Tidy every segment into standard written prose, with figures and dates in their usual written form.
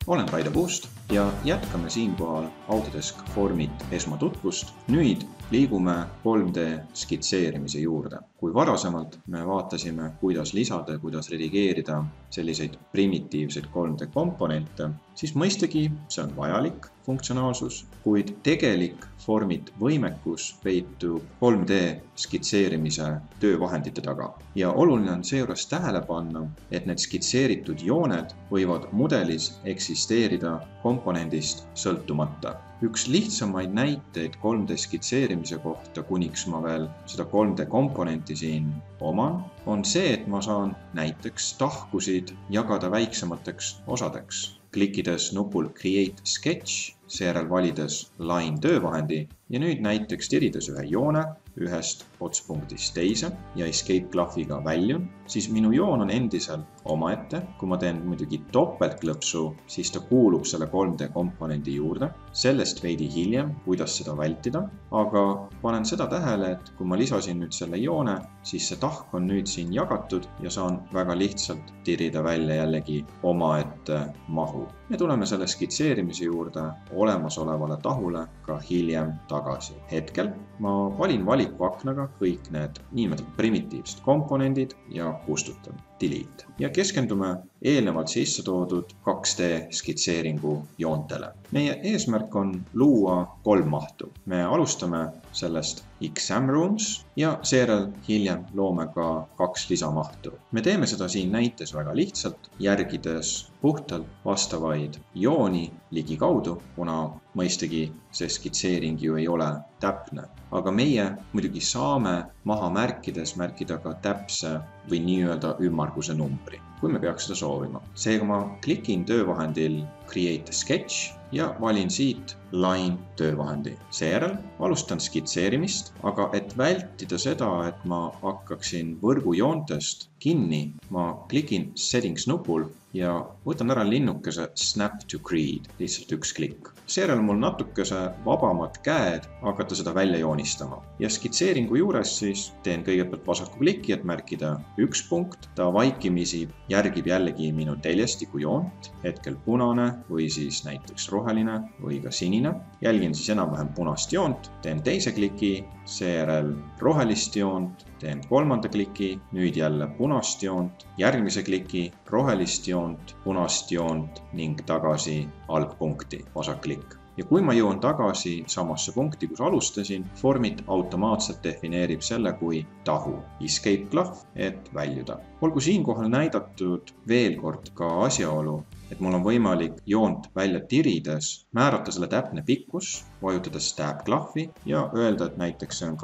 olen Raido Puust ja jätkame siinkohal Autodesk Formit esmatutvust. Nüüd liigume 3D skitseerimise juurde. Kui varasemalt me vaatasime, kuidas lisada ja kuidas redigeerida selliseid primitiivseid 3D komponente, siis mõistagi see on vajalik funktsionaalsus, kuid tegelik Formit võimekus peitub 3D skitseerimise töövahendite taga. Ja oluline on seejuures tähele panna, et need skitseeritud jooned võivad mudelis eksisteerida komponendist sõltumata. Üks lihtsamaid näiteid 3D skitseerimise kohta, kuniks ma veel seda 3D komponenti siin oman, on see, et ma saan näiteks tahkusid jagada väiksemateks osadeks. Klikkides nupul Create Sketch, seejärel valides Line töövahendi ja nüüd näiteks tirides ühe joone ühest otspunktist teise ja Escape klahviga väljun, siis minu joon on endiselt omaette. Kui ma teen muidugi topeltklõpsu, siis ta kuulub selle 3D komponendi juurde. Sellest veidi hiljem, kuidas seda vältida, aga panen seda tähele, et kui ma lisasin nüüd selle joone, siis see tahk on nüüd siin jagatud ja saan väga lihtsalt tirida välja jällegi omaette mahu. Me tuleme selle skitseerimise juurde olemasolevale tahule ka hiljem tagasi. Hetkel ma valin valikuaknaga kõik need niinimetatud primitiivsed komponendid ja kustutan delete. Ja keskendume eelnevalt sisse toodud 2D skitseeringu joontele. Meie eesmärk on luua 3 mahtu. Me alustame sellest Exam Rooms ja seejärel hiljem loome ka 2 lisamahtu. Me teeme seda siin näites väga lihtsalt, järgides puhtalt vastavaid jooni ligikaudu, kuna mõistagi see skitseering ju ei ole täpne. Aga meie muidugi saame maha märkida ka täpse või nii-öelda ümmarguse numbri, kui me peaks seda soovima. Seega ma klikin töövahendil Create Sketch ja valin siit Line töövahendi. Seejärel alustan skitseerimist, aga et vältida seda, et ma hakkaksin võrgujoontest kinni, ma klikin Settings nupul ja võtan ära linnukese Snap to Grid, lihtsalt üks klikk. Seejärel mul natukese vabamad käed hakata seda välja joonistama. Ja skitseeringu juures siis teen kõigepealt vasaku kliki, et märkida üks punkt. Ta vaikimisi järgib jällegi minu teljestiku joont, hetkel punane või siis näiteks roheline või ka sinine. Jälgin siis enam-vähem punast joont, teen teise kliki, seejärel rohelist joont, teen kolmanda kliki, nüüd jälle punast joont, järgmise kliki, rohelist joont, punast joont ning tagasi algpunkti, vasak klikk. Ja kui ma jõuan tagasi samasse punkti, kus alustasin, Formit automaatselt defineerib selle kui tahu, Escape klahv, et väljuda. Olgu siinkohal näidatud veel kord ka asjaolu, et mul on võimalik joont välja tirides määrata selle täpne pikkus, vajutades Tab klahvi ja öelda, et näiteks see on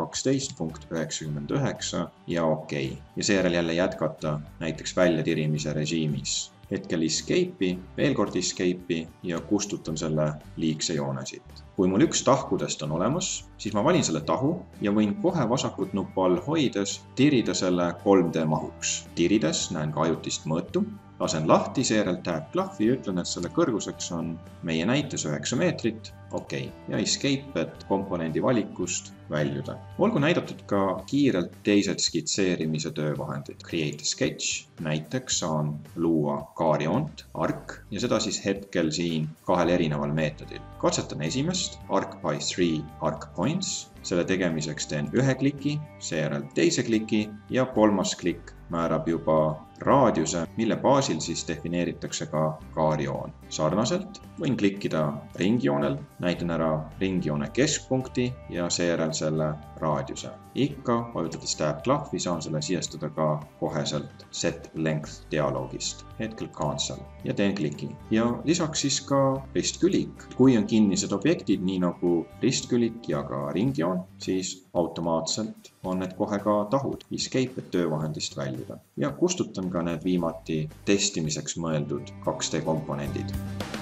12.99 ja okei. Ja seejärel jälle jätkata näiteks väljatirimise režiimis. Hetkel Escape'i, veel kord Escape'i ja kustutan selle liigse joone siit. Kui mul üks tahkudest on olemas, siis ma valin selle tahu ja võin kohe vasakut nuppu all hoides tirida selle 3D mahuks. Tirides näen ka ajutist mõõtu. Lasen lahti, seejärel Tab klahvi ja ütlen, et selle kõrguseks on meie näites 9 meetrit. Okei. Ja Escape, et komponendi valikust väljuda. Olgu näidatud ka kiirelt teised skitseerimise töövahendid. Create Sketch, näiteks saan luua kaarjoont, arc ja seda siis hetkel siin 2 erineval meetodil. Katsetan esimest, ArcPy3 Arc Points. Selle tegemiseks teen ühe kliki, seejärel teise kliki ja kolmas klikk määrab juba raadiuse, mille baasil siis defineeritakse ka kaarjoon. Sarnaselt võin klikkida ringjoonel, näitan ära ringjoone keskpunkti ja seejärel selle raadiuse. Ikka vajutades Tab klahvi saan selle sisestada ka koheselt Set Length dialoogist. Hetkel Cancel ja teen kliki. Ja lisaks siis ka ristkülik. Kui on kinnised objektid, nii nagu ristkülik ja ka ringjoon, siis automaatselt on need kohe ka tahud. Escape, et töövahendist väljuda. Ja kustutan ka need viimati testimiseks mõeldud 2D komponendid.